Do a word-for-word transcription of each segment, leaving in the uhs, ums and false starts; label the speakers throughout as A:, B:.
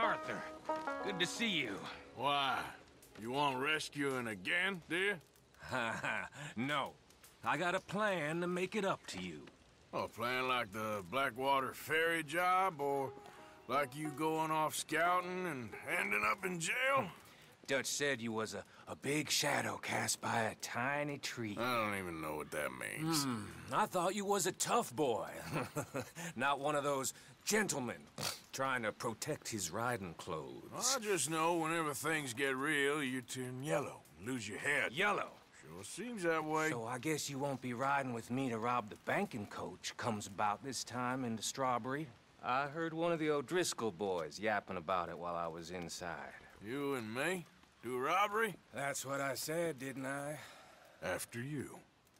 A: Arthur. Good to see you.
B: Why? You want rescuing again, dear?
A: Ha ha. No. I got a plan to make it up to you.
B: Oh, playing like the Blackwater ferry job, or like you going off scouting and ending up in jail?
A: Dutch said you was a, a big shadow cast by a tiny tree.
B: I don't even know what that means.
A: Hmm. I thought you was a tough boy. Not one of those gentlemen trying to protect his riding clothes.
B: I just know whenever things get real, you turn yellow, lose your head.
A: Yellow?
B: Sure seems that way.
A: So I guess you won't be riding with me to rob the banking coach comes about this time in the Strawberry. I heard one of the O'Driscoll boys yapping about it while I was inside.
B: You and me? Do a robbery?
A: That's what I said, didn't I?
B: After you.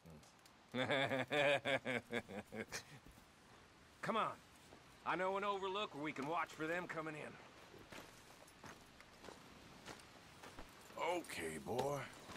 A: Come on. I know an overlook where we can watch for them coming in.
B: Okay, boy.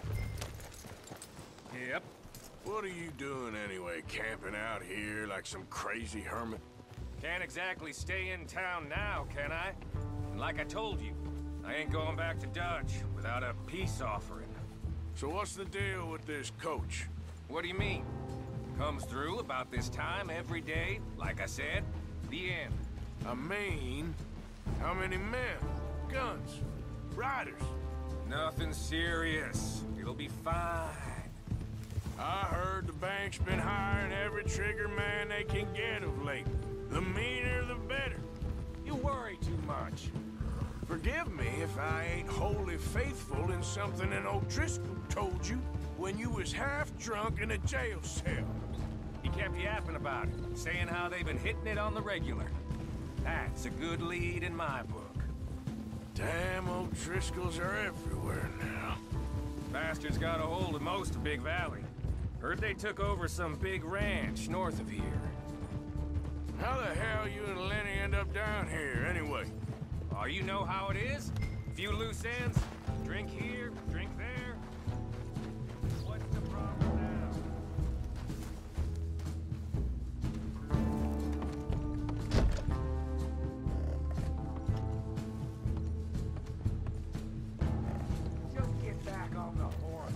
A: Yep.
B: What are you doing anyway, camping out here like some crazy hermit?
A: Can't exactly stay in town now, can I? And like I told you, I ain't going back to Dutch without a peace offering.
B: So what's the deal with this coach?
A: What do you mean? Comes through about this time every day, like I said. The end.
B: I mean, how many men? Guns? Riders?
A: Nothing serious. It'll be fine.
B: I heard the bank's been hiring every trigger man they can get of late. The meaner, the better.
A: You worry too much.
B: Forgive me if I ain't wholly faithful in something an O'Driscoll told you when you was half drunk in a jail cell.
A: He kept yapping about it, saying how they've been hitting it on the regular. That's a good lead in my book.
B: Damn O'Driscolls are everywhere now.
A: Bastards got a hold of most of Big Valley. Heard they took over some big ranch north of here.
B: How the hell you and Lenny end up down here, anyway?
A: Oh, you know how it is? Few loose ends. Drink here, drink there. What's the problem now? Just get back on the horse.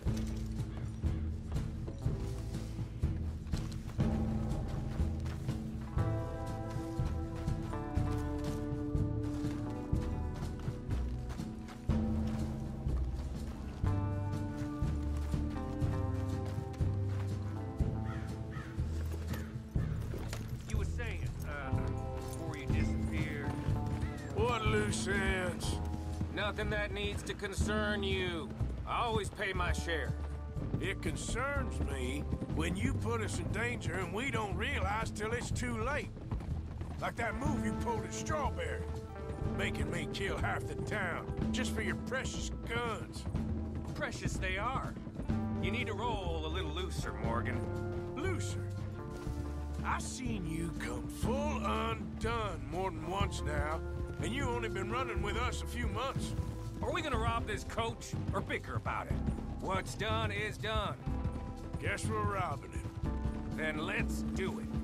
B: Loose ends.
A: Nothing that needs to concern you. I always pay my share.
B: It concerns me when you put us in danger and we don't realize till it's too late. Like that move you pulled at Strawberry. Making me kill half the town just for your precious guns.
A: Precious they are. You need to roll a little looser, Morgan.
B: Looser? I've seen you come full undone more than once now. And you only been running with us a few months.
A: Are we gonna rob this coach or bicker about it? What's done is done.
B: Guess we're robbing it.
A: Then let's do it.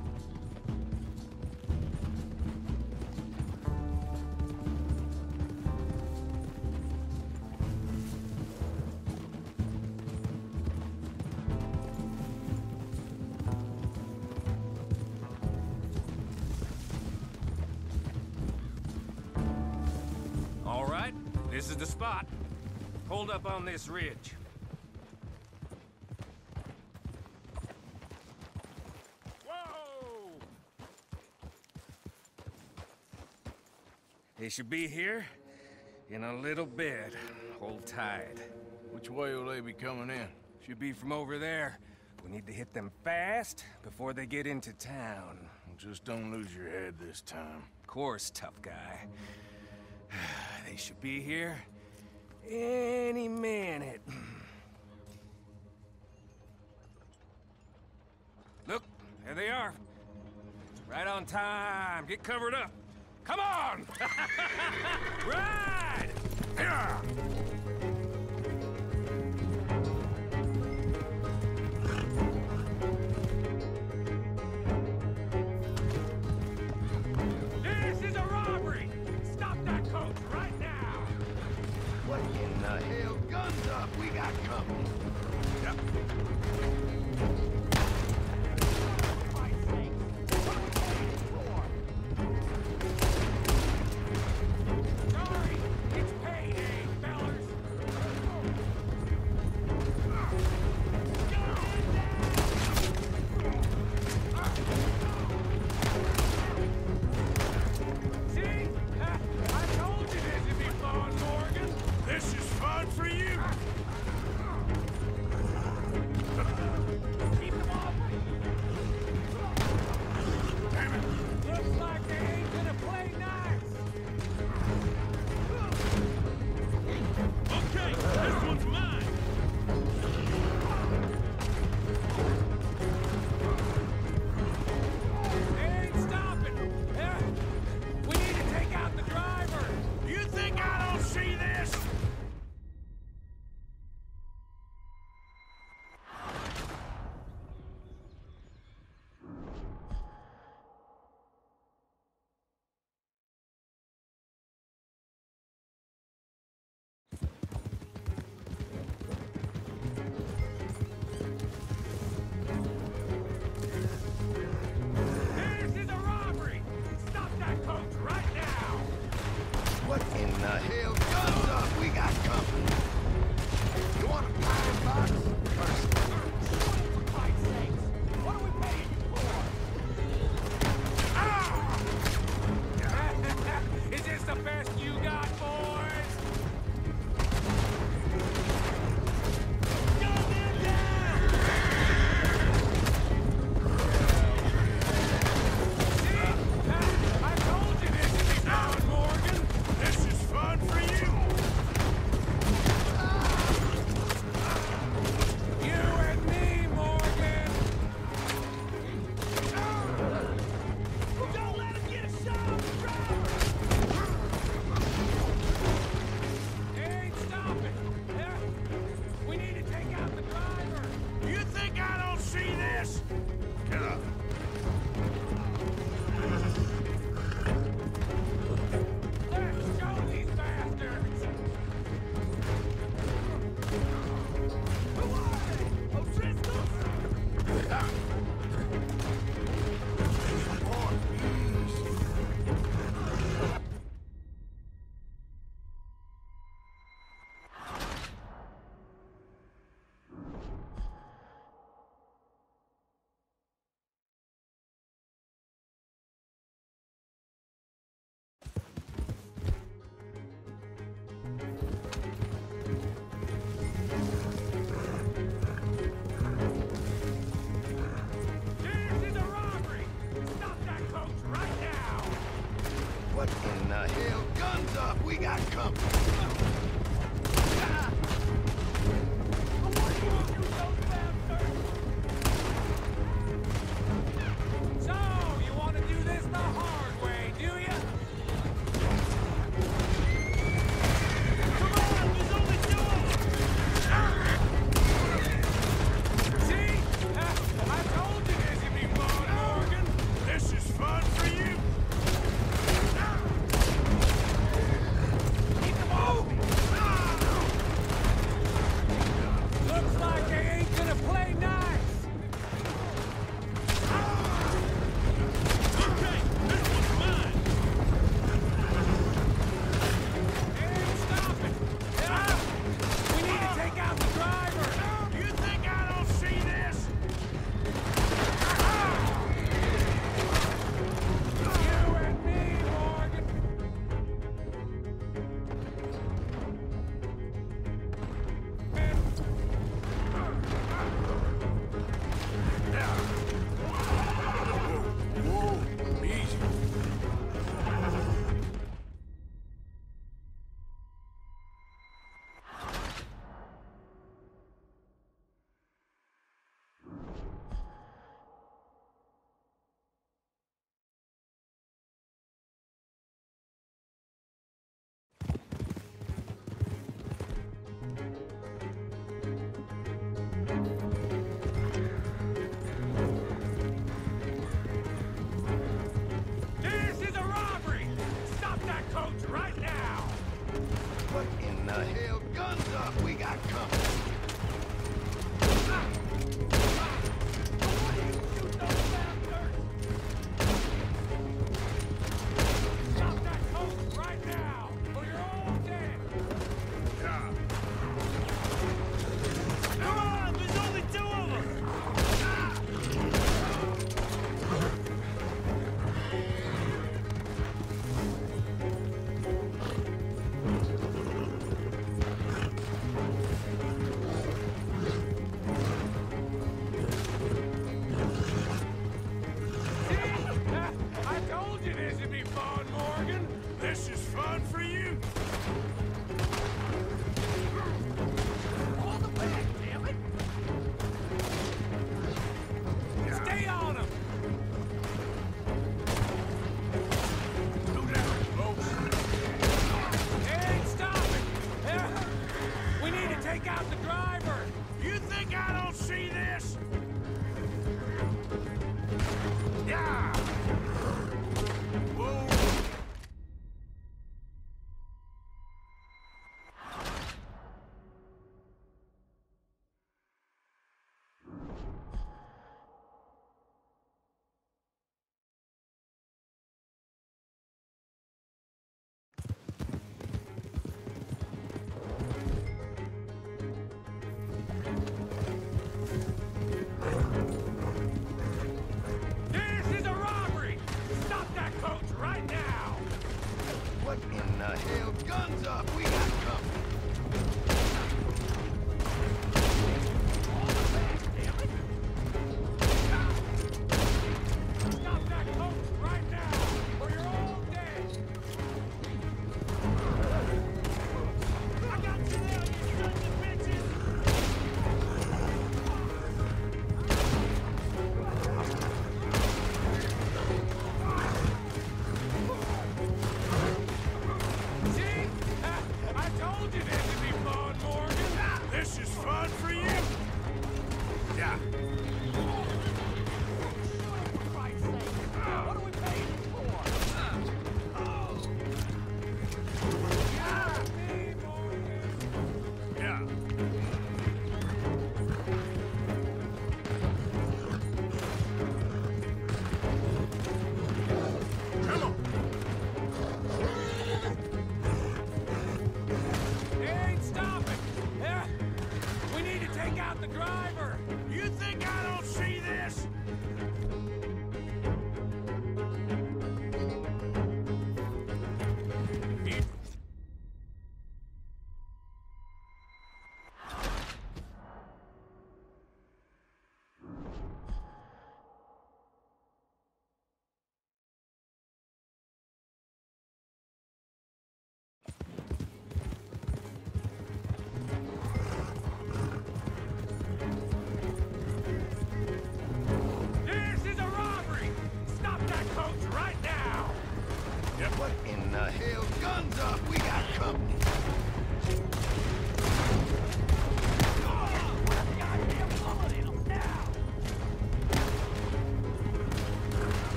A: This is the spot. Hold up on this ridge. Whoa! They should be here in a little bit. Hold tight.
B: Which way will they be coming in?
A: Should be from over there. We need to hit them fast before they get into town.
B: Just don't lose your head this time.
A: Of course, tough guy. They should be here any minute. Look, there they are. Right on time. Get covered up. Come on! Ride! Yeah! This is a robbery! Stop
B: I come. Yep.
C: Sorry, it's payday, fellas. See? I told you this would be fun, Morgan.
B: This is fun for you.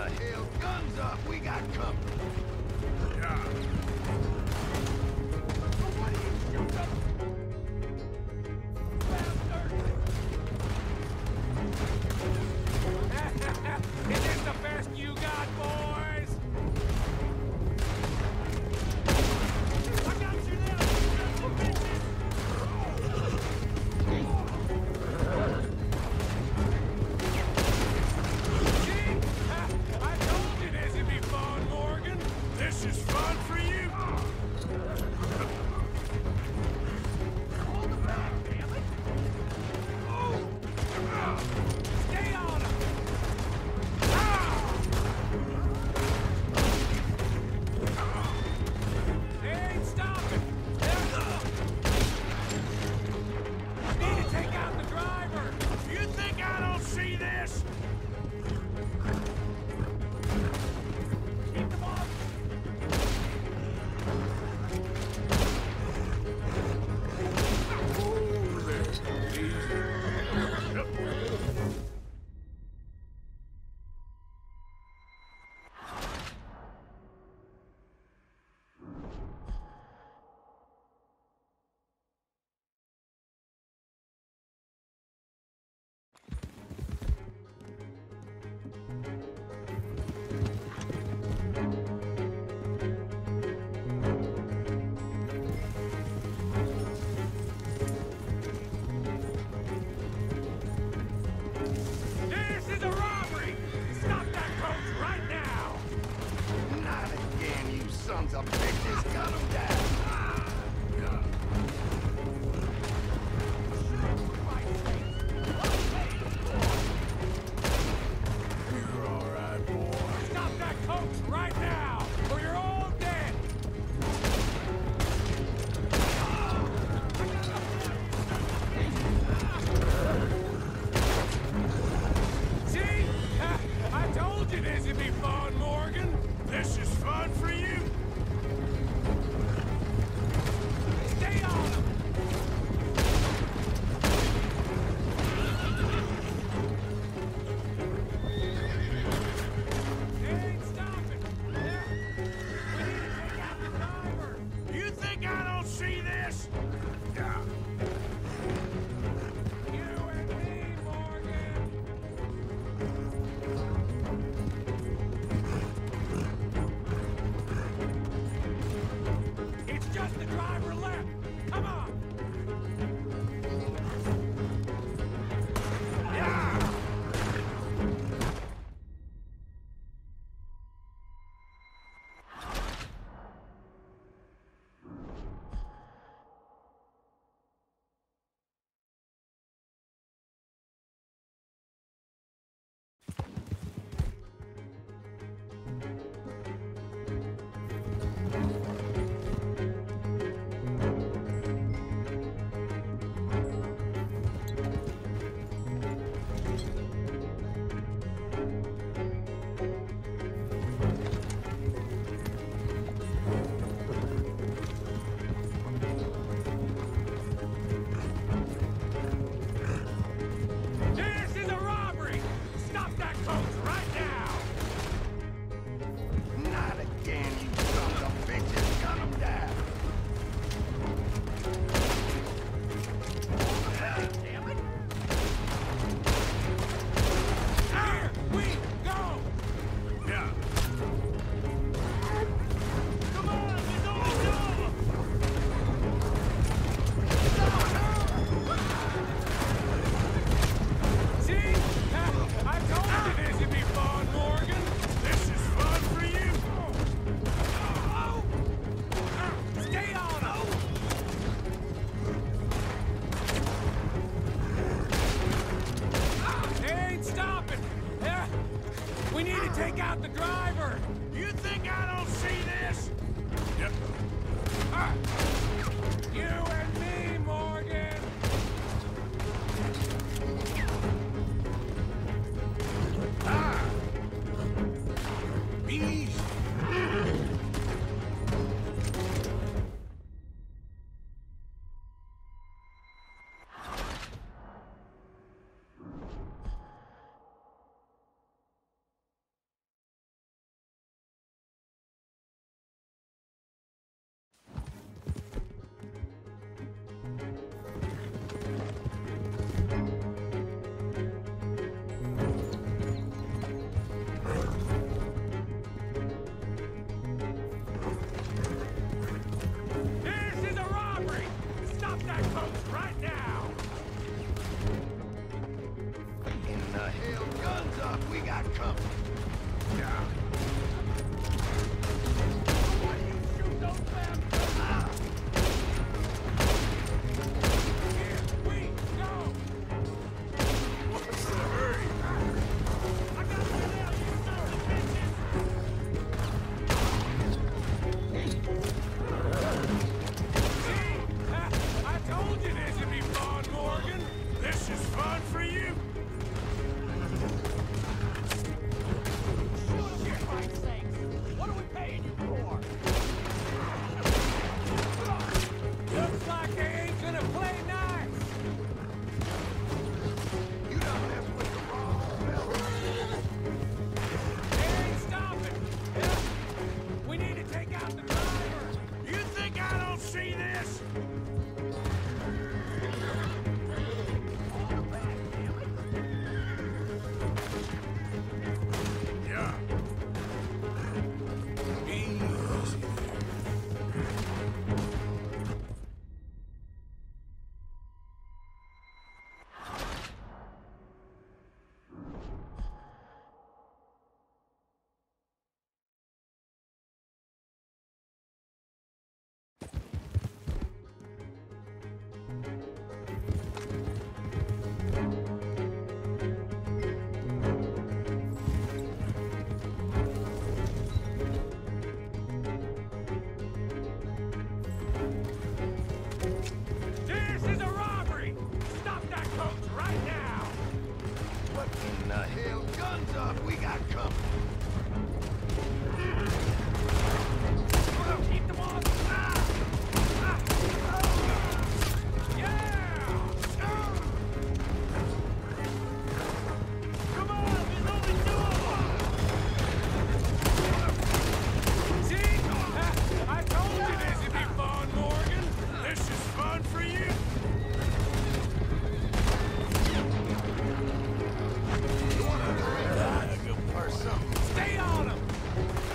D: hell? Guns up! We got company!
B: Yeah.
C: Somebody shoot them! Bastard! Is this the best you got, boys? I got you now, you sons of bitches! See? I told you this would be fun, Morgan.
B: This is fun for you?
C: Hold the back, damn it! Stay on him! They ain't stopping! Need to take out the driver!
B: You think I don't see this?
C: Keep them off!
B: Oh, there. Easy.
C: This is a robbery! Stop that coach right now!
D: Not again, you sons of bitches! Gun 'em down!
B: You're all right, boy.
C: Stop that coach right now, or you're all dead! See? I told you this would be fun, Morgan!
B: This is fun for you?
C: Stay on him! They ain't stopping! We need to take out the driver!
B: You think I don't see this? Yeah.
C: You and me, Morgan! It's just the driver left! Come on! This is a robbery! Stop that coach right now!
D: Not again, you sons of bitches! Gun 'em down!
C: Damn it! Here we go!
B: Yeah.
C: Come on, it's almost over! See? I told you this would be fun, Morgan!
B: This is fun for you?
C: Stay on him! They ain't stopping! Yeah. We need to take out the driver!
B: You think I don't see this? Yep. Ah.
C: You and me, Morgan!
B: Ah. Easy.
D: got company.
B: Yeah.
C: Why do you shoot those bastards?
D: Ah.
C: Here, we go!
B: What's the hurry?
C: I got to get out, you sons of bitches! See? I told you this would be fun, Morgan!
B: This is fun for you?
C: Shoot him, for Christ's sakes! What are we paying you for? Looks like they ain't gonna play nice!
D: You don't mess with the wrong fella.
C: They ain't stopping! Yeah? We need to take out the driver!
B: You think I don't see this? Yeah. Easy there.
C: This is a robbery! Stop that coach right now!
D: What in the hell? Guns up, we got company.
C: Keep them off! Ah! Ah! Yeah! Come on, there's only two of them! See? I told you this would be fun, Morgan!
B: This is fun for you?
D: Ah, good person.
C: Stay on them!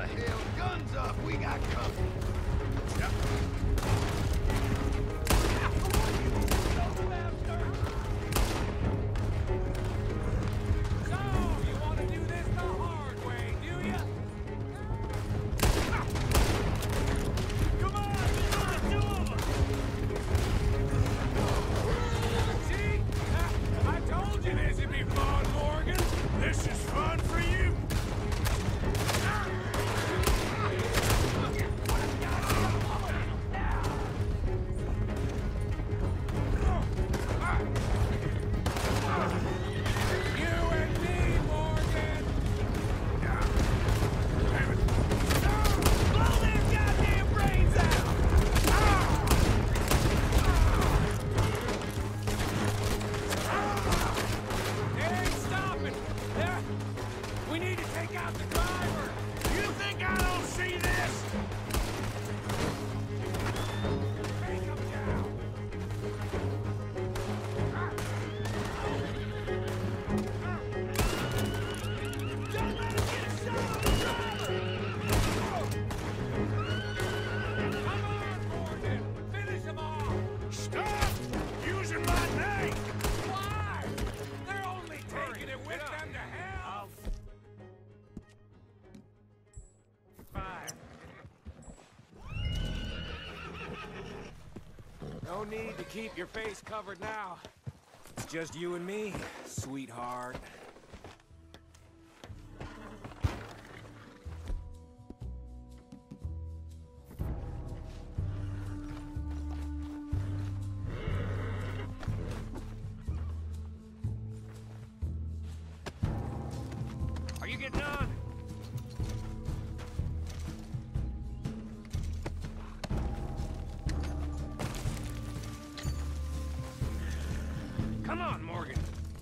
D: hell? Guns up! We got company!
C: So, you want to do this the hard way, do you? Come on, come on, two of them! See? I told you this would be fun, Morgan.
B: This is fun for you.
C: No need to keep your face covered now. It's just you and me, sweetheart. Are you getting on? Come on, Morgan.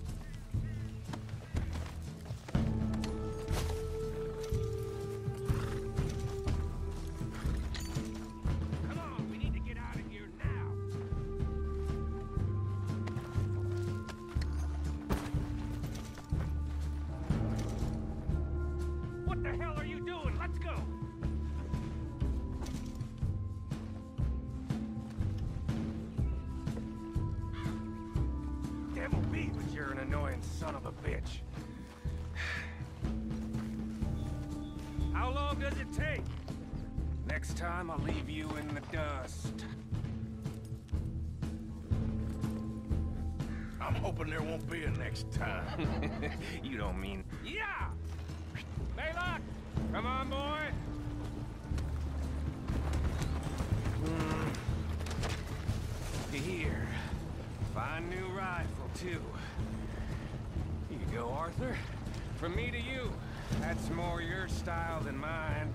C: Come on, we need to get out of here now. What the hell are you doing? Let's go. Devil be, but you're an annoying son of a bitch. How long does it take? Next time, I'll leave you in the dust.
B: I'm hoping there won't be a next time.
C: You don't mean... Yeah! Laylock! Come on, boy! Mm. Here. Fine new rifle, too. Here you go, Arthur. From me to you. That's more your style than mine.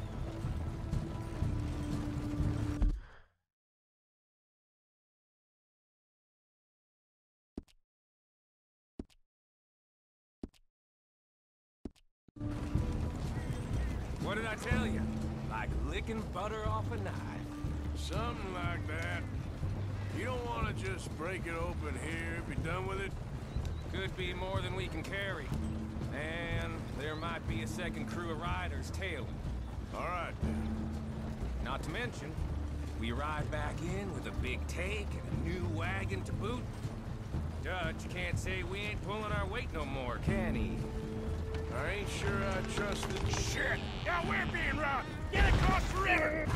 C: What did I tell you? Like licking butter off a knife.
B: Something like that. You don't want to just break it open here, be done with it?
C: Could be more than we can carry. And there might be a second crew of riders tailing.
B: All right, then.
C: Not to mention, we ride back in with a big take and a new wagon to boot. Dutch can't say we ain't pulling our weight no more, can he?
B: I ain't sure I trust the shit. Yeah, we're being robbed. Get across the river.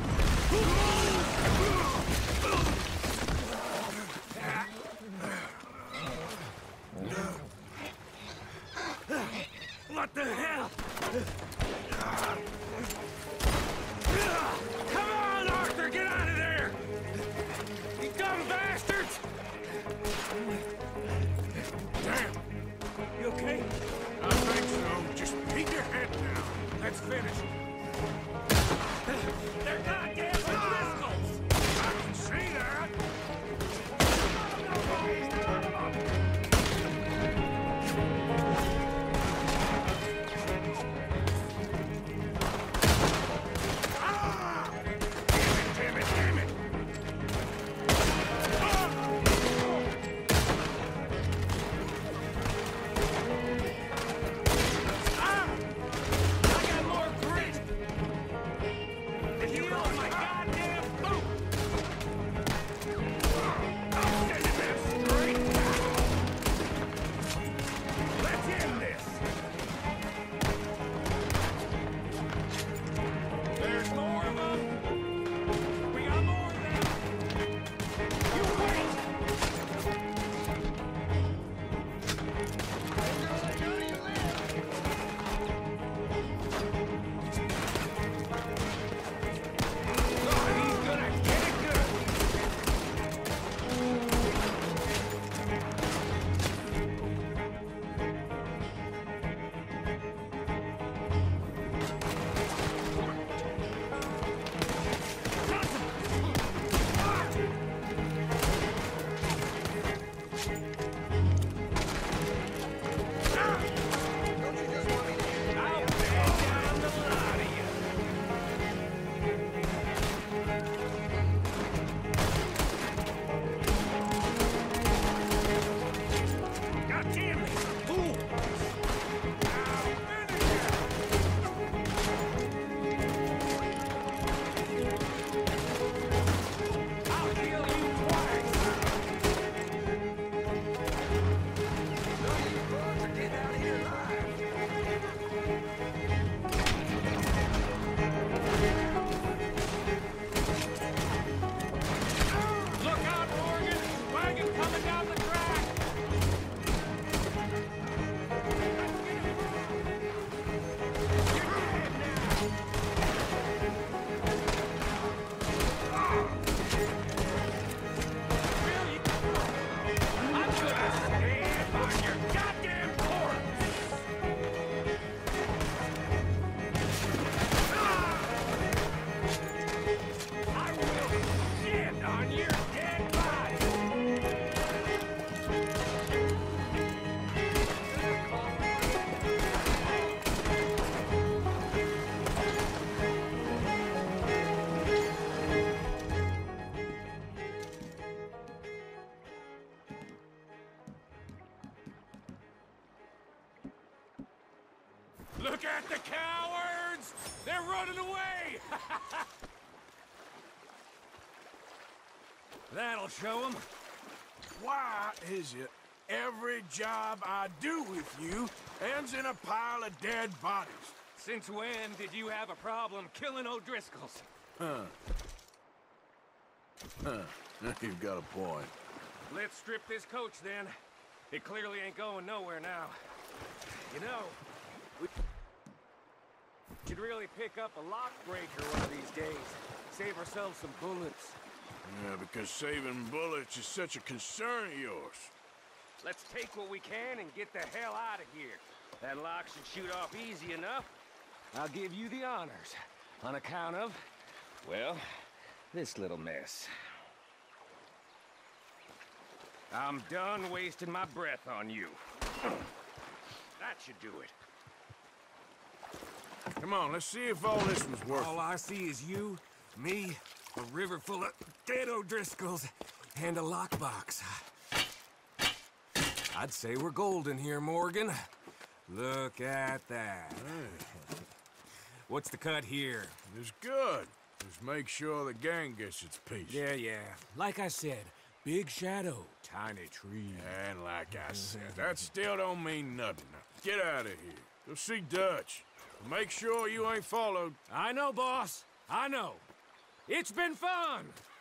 C: What the hell? Come on, Arthur, get out of there! You dumb bastards!
B: Damn.
C: You okay?
B: I think so. Just keep your head down.
C: Let's finish. They're goddamn O'Driscolls!
B: I can see that.
C: Look at the cowards! They're running away! That'll show them.
B: Why is it every job I do with you ends in a pile of dead bodies?
C: Since when did you have a problem killing O'Driscolls?
B: Huh. Huh. You've got a point.
C: Let's strip this coach, then. It clearly ain't going nowhere now. You know, we should really pick up a lockbreaker one of these days. Save ourselves some bullets.
B: Yeah, because saving bullets is such a concern of yours.
C: Let's take what we can and get the hell out of here. That lock should shoot off easy enough. I'll give you the honors. On account of, well, this little mess. I'm done wasting my breath on you. That should do it.
B: Come on, let's see if all this was worth
C: All
B: it.
C: I see is you, me, a river full of dead O'Driscolls, and a lockbox. I'd say we're golden here, Morgan. Look at that. What's the cut here?
B: It's good. Just make sure the gang gets its piece.
C: Yeah, yeah. Like I said, big shadow, tiny tree.
B: And like I said, that still don't mean nothing. Now, get out of here. Go see Dutch. Make sure you ain't followed.
C: I know, boss. I know. It's been fun.